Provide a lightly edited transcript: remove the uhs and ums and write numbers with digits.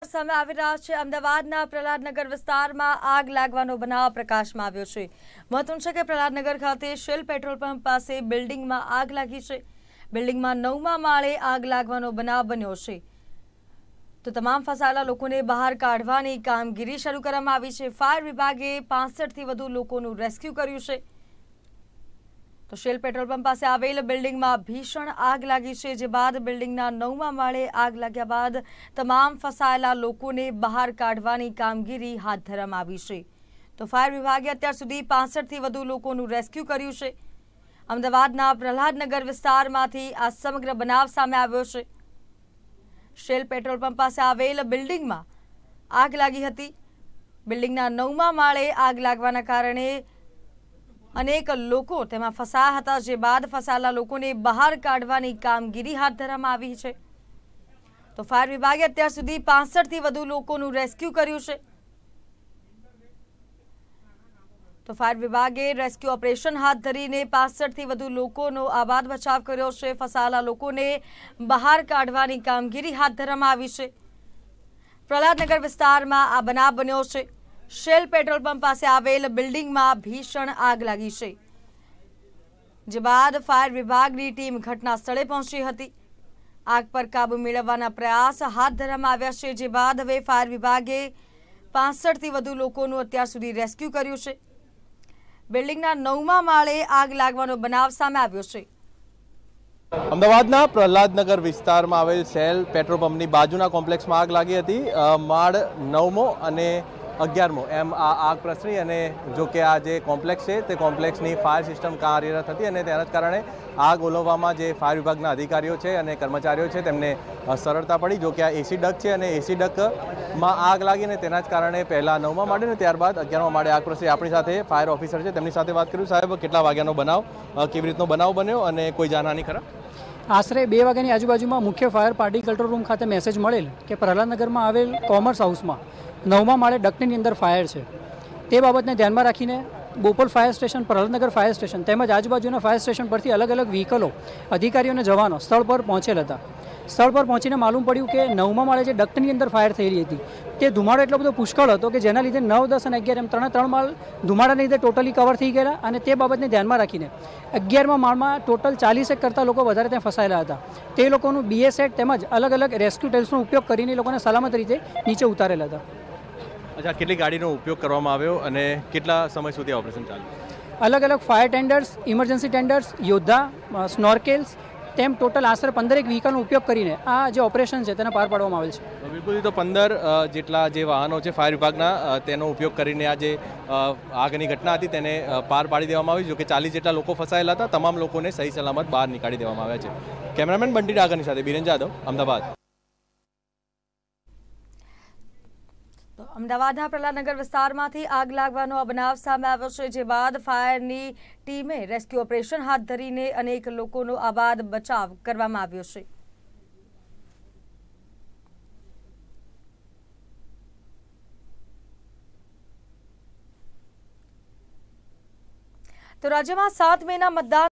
સામે આવી રહ્યા છે। અમદાવાદના પ્રહલાદનગર વિસ્તારમાં આગ લાગવાનો બનાવ પ્રકાશમાં આવ્યો છે। મહત્વનું છે કે પ્રહલાદનગર ખાતે શેલ પેટ્રોલ પંપ પાસે બિલ્ડિંગમાં આગ લાગી છે। બિલ્ડિંગમાં 9મા માળે આગ લાગવાનો બનાવ બન્યો છે। તો તમામ ફસાયેલા લોકોને બહાર કાઢવાની કામગીરી શરૂ કરવામાં આવી છે। ફાયર વિભાગે 65થી વધુ લોકોનું રેસ્ક્યુ કર્યું છે। તો શેલ પેટ્રોલ પંપ પાસે આવેલ બિલ્ડિંગમાં ભીષણ આગ લાગી છે, જે બાદ બિલ્ડિંગના 9મા માળે આગ લાગ્યા બાદ તમામ ફસાયેલા લોકોને બહાર કાઢવાની કામગીરી હાથ ધરવામાં આવી છે। તો ફાયર વિભાગે અત્યાર સુધી 65થી વધુ લોકોનું રેસ્ક્યુ કર્યું છે। અમદાવાદના પ્રહલાદનગર વિસ્તારમાંથી આ સમગ્ર બનાવ સામે આવ્યો છે। શેલ પેટ્રોલ પંપ પાસે આવેલ બિલ્ડિંગમાં આગ લાગી હતી। બિલ્ડિંગના 9મા માળે આગ લાગવાના કારણે અનેક લોકો તેમાં ફસાયા હતા, જે બાદ ફસાયેલા લોકોને બહાર કાઢવાની કામગીરી હાથ ધરવામાં આવી છે। તો ફાયર વિભાગે અત્યાર સુધી 65થી વધુ લોકોનું રેસ્ક્યુ કર્યું છે। તો ફાયર વિભાગે રેસ્ક્યુ ઓપરેશન હાથ ધરીને 65થી વધુ લોકોનો આબાદ બચાવ કર્યો છે। ફસાયેલા લોકોને બહાર કાઢવાની કામગીરી હાથ ધરવામાં આવી છે। પ્રહલાદનગર વિસ્તારમાં આ બનાવ બન્યો છે। શેલ પેટ્રોલ પંપ પાસે આવેલ બિલ્ડિંગમાં ભીષણ આગ લાગી છે, જે બાદ ફાયર વિભાગની ટીમ ઘટના સ્થળે પહોંચી હતી। આગ પર કાબુ મેળવવાના પ્રયાસ હાથ ધરવામાં આવ્યા છે, જે બાદ હવે ફાયર વિભાગે 65થી વધુ લોકોનું અત્યાર સુધી રેસ્ક્યુ કર્યું છે। બિલ્ડિંગના 9મા માળે આગ લાગવાનો બનાવ સામે આવ્યો છે। અમદાવાદના પ્રહલાદનગર વિસ્તારમાં આવેલ શેલ પેટ્રોલ પંપની બાજુના કોમ્પ્લેક્સમાં આગ લાગી હતી। માળ 9મો અને 11મો એમ આ આગ પ્રસરી, અને જો કે આ જે કોમ્પ્લેક્સ છે તે કોમ્પ્લેક્સની ફાયર સિસ્ટમ કાર્યરત હતી, અને તેના જ કારણે આગ ઓલવવામાં જે ફાયર વિભાગના અધિકારીઓ છે અને કર્મચારીઓ છે તેમને સરળતા પડી। જો કે આ એસી ડક છે, અને એસી ડકમાં આગ લાગીને તેના જ કારણે પહેલાં 9મા માળે ને ત્યારબાદ 11મા માળે આગ પ્રસરી। આપણી સાથે ફાયર ઓફિસર છે, તેમની સાથે વાત કર્યું। સાહેબ, કેટલા વાગ્યાનો બનાવ, કેવી રીતનો બનાવ બન્યો અને કોઈ જાનહાની ખરા? આશરે 2 વાગ્યાની આજુબાજુમાં મુખ્ય ફાયર પાર્ટી કંટ્રોલ રૂમ ખાતે મેસેજ મળેલ કે પ્રહલાદનગરમાં આવેલ કોમર્સ હાઉસમાં 9મા માળે ડક્ટની અંદર ફાયર છે। તે બાબતને ધ્યાનમાં રાખીને Bopal fire station, Prahladnagar fire station તેમજ આજુબાજુના ફાયર સ્ટેશન પરથી અલગ અલગ વ્હીકલો, અધિકારીઓ અને જવાનો સ્થળ પર પહોંચેલ હતા। સ્થળ પર પહોંચીને માલુમ પડ્યું કે 9મા માળે જે ડક્ટની અંદર ફાયર થયેલી હતી તે ધુમાડો એટલો બધો પુષ્કળ હતો કે જેના લીધે 9, 10 અને 11 એમ 3 માળ ધુમાડાના લીધે ટોટલી કવર થઈ ગયેલા, અને તે બાબતને ધ્યાનમાં રાખીને 11મા માળમાં ટોટલ 40 કરતાં લોકો વધારે ત્યાં ફસાયેલા હતા। તે લોકોનું BA-7 તેમજ અલગ અલગ રેસ્ક્યુ ટેલ્સનો ઉપયોગ કરીને લોકોને સલામત રીતે નીચે ઉતારેલા હતા। અચ્છા, કેટલી ગાડીનો ઉપયોગ કરવામાં આવ્યો અને કેટલા સમય સુધી ઓપરેશન ચાલ્યું? અલગ અલગ ફાયર ટેન્ડર્સ, ઇમરજન્સી ટેન્ડર્સ, યોદ્ધા, સ્નોર્કેલ્સ તેમ ટોટલ આશરે 15 વ્હીકલનો ઉપયોગ કરીને આ જે ઓપરેશન છે તેને પાર પાડવામાં આવેલ છે। બિલકુલ, તો 15 જેટલા જે વાહનો છે ફાયર વિભાગના, તેનો ઉપયોગ કરીને આ જે આગની ઘટના હતી તેને પાર પાડી દેવામાં આવી। જો કે 40 જેટલા લોકો ફસાયેલા હતા, તમામ લોકોને સહી સલામત બહાર નીકાળી દેવામાં આવ્યા છે। કેમેરામેન બંટી ડાગરની સાથે બિરેન જાદવ, અમદાવાદ। તો અમદાવાદના પ્રહલાદનગર વિસ્તારમાંથી આગ લાગવાનો આ બનાવ સામે આવ્યો છે, જે બાદ ફાયરની ટીમે રેસ્ક્યુ ઓપરેશન હાથ ધરીને અનેક લોકોનો આબાદ બચાવ કરવામાં આવ્યો છે। તો રાજ્યમાં 7 મેના મતદાન